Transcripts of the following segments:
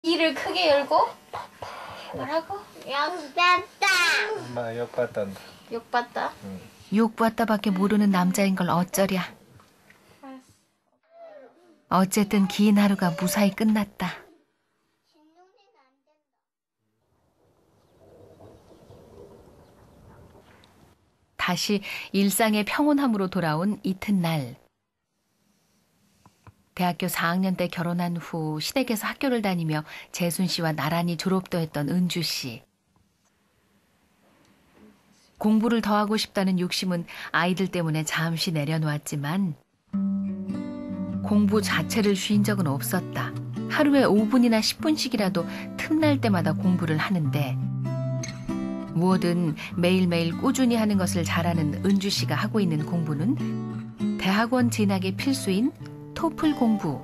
귀를 크게 열고 뭐라고? 욕봤다. 엄마 욕받단다. 욕봤다? 응. 욕받다밖에 모르는 남자인 걸 어쩌랴. 어쨌든 긴 하루가 무사히 끝났다. 다시 일상의 평온함으로 돌아온 이튿날. 대학교 4학년 때 결혼한 후 시댁에서 학교를 다니며 재순 씨와 나란히 졸업도 했던 은주 씨. 공부를 더 하고 싶다는 욕심은 아이들 때문에 잠시 내려놓았지만 공부 자체를 쉬인 적은 없었다. 하루에 5분이나 10분씩이라도 틈날 때마다 공부를 하는데 무엇든 매일매일 꾸준히 하는 것을 잘하는 은주 씨가 하고 있는 공부는 대학원 진학의 필수인 토플 공부.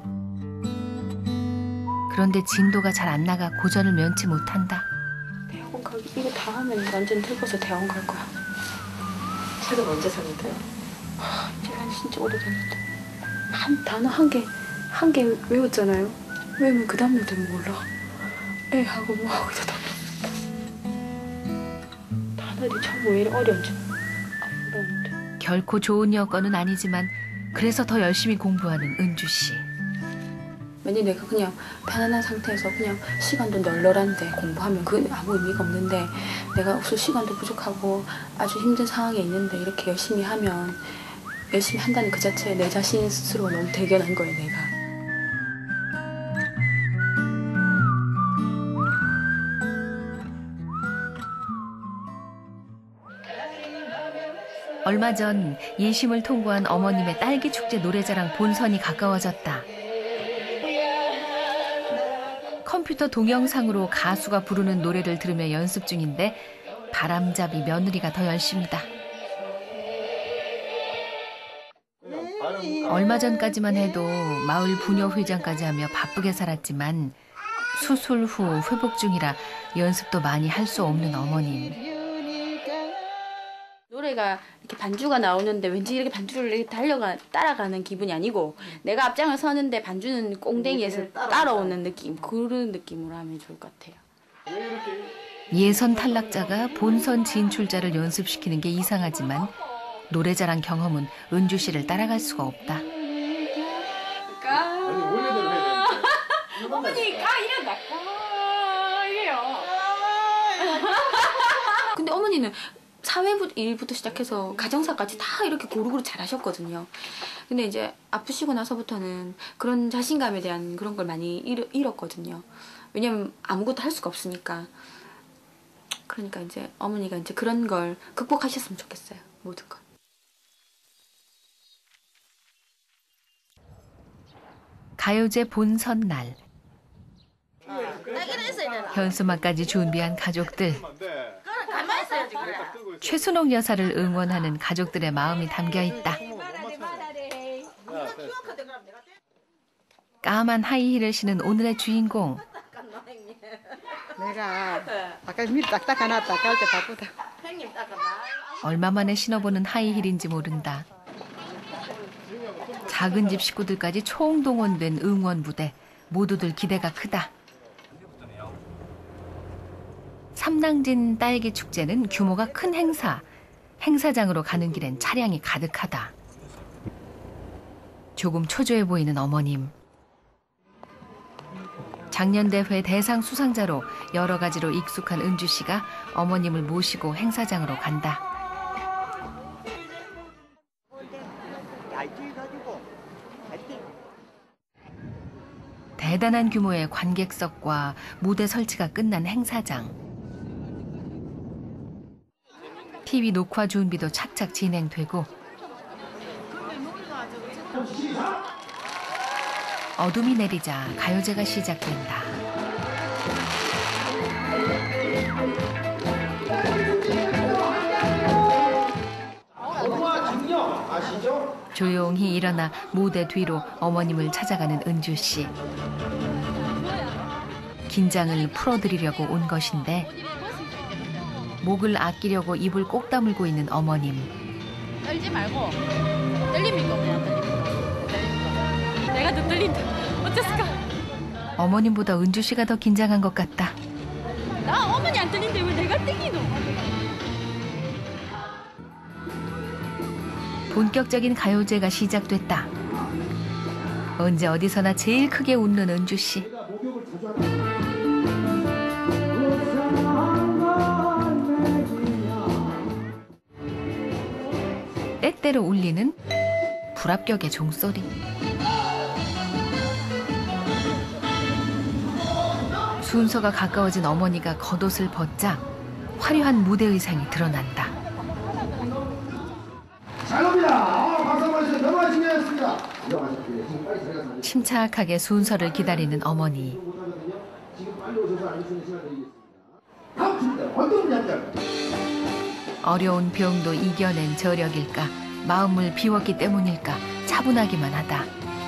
그런데 진도가 잘 안 나가 고전을 면치 못한다. 대학원 가기 이거 다 하면 완전 늙어서 대학원 갈 거야. 책은 언제 샀는데요? 이제 한 진짜 오래됐는데 한 단어 한 개 외웠잖아요. 외우면 그 다음날 되면 몰라. 에 하고 뭐 하고 이러다 단어들이 참 왜 이리 어려운지 안 배웠는데. 결코 좋은 여건은 아니지만 그래서 더 열심히 공부하는 은주 씨. 만약에 내가 그냥 편안한 상태에서 그냥 시간도 널널한데 공부하면 그 아무 의미가 없는데 내가 없을 시간도 부족하고 아주 힘든 상황에 있는데 이렇게 열심히 하면 열심히 한다는 그 자체에 내 자신 스스로가 너무 대견한 거예요, 내가. 얼마 전 예심을 통과한 어머님의 딸기 축제 노래자랑 본선이 가까워졌다. 컴퓨터 동영상으로 가수가 부르는 노래를 들으며 연습 중인데 바람잡이 며느리가 더 열심이다. 얼마 전까지만 해도 마을 부녀회장까지 하며 바쁘게 살았지만 수술 후 회복 중이라 연습도 많이 할 수 없는 어머님. 노래가 이렇게 반주가 나오는데 왠지 이렇게 반주를 이렇게 따라가는 기분이 아니고 내가 앞장을 서는데 반주는 꽁댕이에서 따라오는 느낌, 그런 느낌으로 하면 좋을 것 같아요. 예선 탈락자가 본선 진출자를 연습시키는 게 이상하지만 노래자랑 경험은 은주 씨를 따라갈 수가 없다. 어머니가 이런다. 이래요. 근데 어머니는 사회부 일부터 시작해서 가정사까지 다 이렇게 고루고루 잘하셨거든요. 근데 이제 아프시고 나서부터는 그런 자신감에 대한 그런 걸 많이 잃었거든요. 왜냐면 아무것도 할 수가 없으니까. 그러니까 이제 어머니가 이제 그런 걸 극복하셨으면 좋겠어요. 모든 걸. 가요제 본선 날. 현수막까지 준비한 가족들. 최순옥 여사를 응원하는 가족들의 마음이 담겨 있다. 까만 하이힐을 신은 오늘의 주인공. 내가 아까 밀 딱딱하나 닦을 때 바쁘다. 얼마 만에 신어보는 하이힐인지 모른다. 작은 집 식구들까지 총동원된 응원 무대. 모두들 기대가 크다. 삼낭진 딸기 축제는 규모가 큰 행사. 행사장으로 가는 길엔 차량이 가득하다. 조금 초조해 보이는 어머님. 작년 대회 대상 수상자로 여러 가지로 익숙한 은주 씨가 어머님을 모시고 행사장으로 간다. 대단한 규모의 관객석과 무대 설치가 끝난 행사장. TV 녹화 준비도 착착 진행되고 어둠이 내리자 가요제가 시작된다. 조용히 일어나 무대 뒤로 어머님을 찾아가는 은주 씨. 긴장을 풀어드리려고 온 것인데 목을 아끼려고 입을 꼭 다물고 있는 어머님. 떨지 말고 떨립니까? 그냥 떨립니까? 내가 더 떨린다. 어땠을까? 어머님보다 은주 씨가 더 긴장한 것 같다. 나 어머니 안 뜨는데 왜 내가 뜨기노? 본격적인 가요제가 시작됐다. 언제 어디서나 제일 크게 웃는 은주 씨. 때때로 울리는 불합격의 종소리. 순서가 가까워진 어머니가 겉옷을 벗자 화려한 무대 의상이 드러난다. 잘 옵니다. 박수 한번 주세요. 너무 중요했습니다. 침착하게 순서를 기다리는 어머니. 지금 빨리 오셔서 알려주는 시간 드리겠습니다. 다음 주입니다. 어떤 분이 할까요? 어려운 병도 이겨낸 저력일까, 마음을 비웠기 때문일까 차분하기만 하다.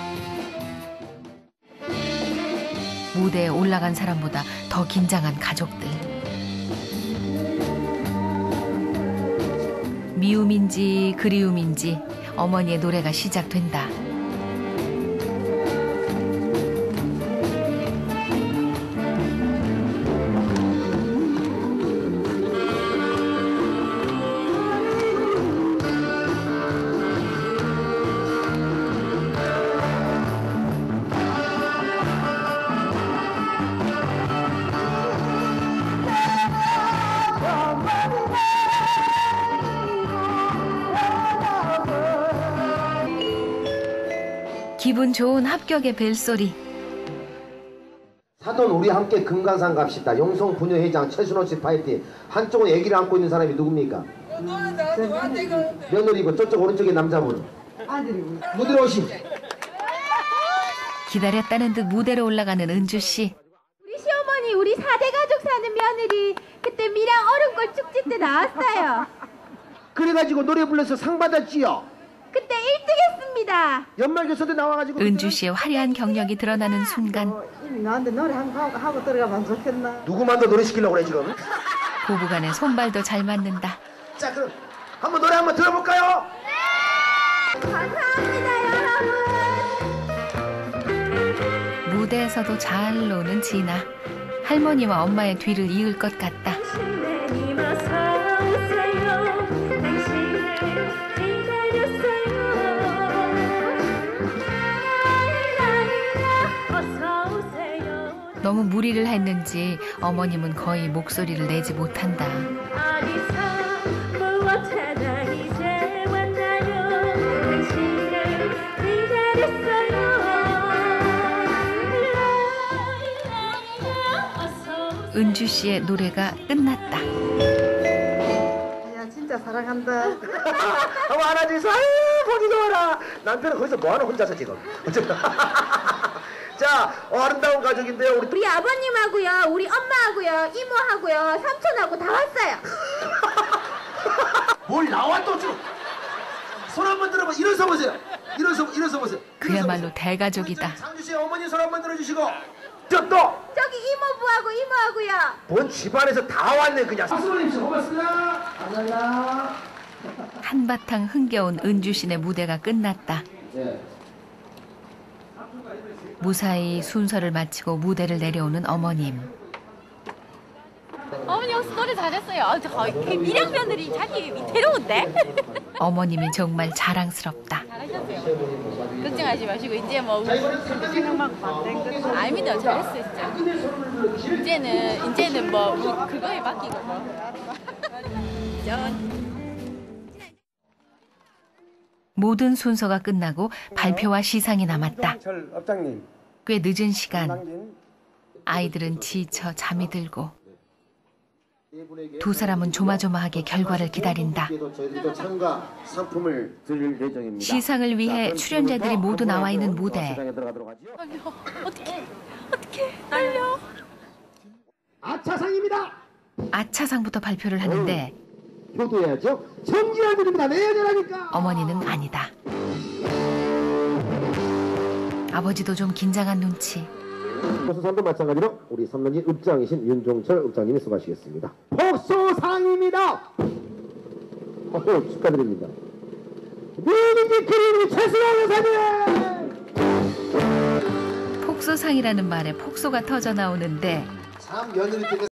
무대에 올라간 사람보다 더 긴장한 가족들. 미움인지 그리움인지 어머니의 노래가 시작된다. 기분 좋은 합격의 벨소리. 사돈 우리 함께 금강산 갑시다. 영성 부녀회장 최순호 씨 파이팅. 한쪽은 아기를 안고 있는 사람이 누굽니까? 며느리고 저쪽 오른쪽에 남자분. 아들이고. 무대로 오시. 기다렸다는 듯 무대로 올라가는 은주 씨. 우리 시어머니 우리 4대 가족 사는 며느리 그때 밀양 얼음골 축제 때 나왔어요. 그래가지고 노래 불러서 상 받았지요. 그때 1등 했습니다. 연말교서도 나와가지고. 은주 씨의 화려한 경력이 드러나는 순간 이미 나한테 노래 한번 하고 들어가면 좋겠나? 누구만 더 노래 시키려고 그래 지금. 고부간의 손발도 잘 맞는다. 자 그럼 한번 노래 한번 들어볼까요? 감사합니다 여러분. 무대에서도 잘 노는 진아. 할머니와 엄마의 뒤를 이을 것 같다. 너무 무리를 했는지 어머님은 거의 목소리를 내지 못한다. 은주 씨의 노래가 끝났다. 야 진짜 사랑한다. 어머 안아주세요. 아유 보기 좋아라. 남편은 거기서 뭐하나 혼자서 지금. 자 아름다운 가족인데요. 우리 아버님하고요, 우리 엄마하고요, 이모하고요, 삼촌하고 다 왔어요. 뭘 나와 또 좀. 손 한번 들어봐. 일어서 보세요. 일어서 보세요. 그야말로 대가족이다. 상주 씨 어머니 손 한번 들어주시고. 또. 저기 이모부하고 이모하고요. 본 집안에서 다 왔네 그냥. 박수 올립시다. 고맙습니다. 감사합니다. 한바탕 흥겨운 은주 씨네 무대가 끝났다. 네. 무사히 순서를 마치고 무대를 내려오는 어머님. 어머니 혹시 노래 잘했어요. 아, 밀양 며느리 자기 위태로운데? 어머님이 정말 자랑스럽다. 잘하셨어요. 걱정하지 마시고 이제 뭐 아닙니다. 잘했어요 진짜. 이제는 뭐 그거에 맡기고 뭐. 모든 순서가 끝나고 발표와 시상이 남았다. 철 업장님. 꽤 늦은 시간. 아이들은 지쳐 잠이 들고 두 사람은 조마조마하게 결과를 기다린다. 저희들도 상과 상품을 드릴 예정입니다. 시상을 위해 출연자들이 모두 나와 있는 무대. 어떻게 떨려? 아차상입니다. 아차상부터 발표를 하는데 효도해야죠. 정지해야 드립니다. 내야 되라니까. 어머니는 아니다. 아버지도 좀 긴장한 눈치. 수상도 마찬가지로 우리 선배님 읍장이신 윤종철 읍장님이 수고하시겠습니다. 복소상입니다. 축하드립니다. 미니지 크림이 최승환 여사님. 복소상이라는 말에 폭소가 터져 나오는데 참 며느리 되게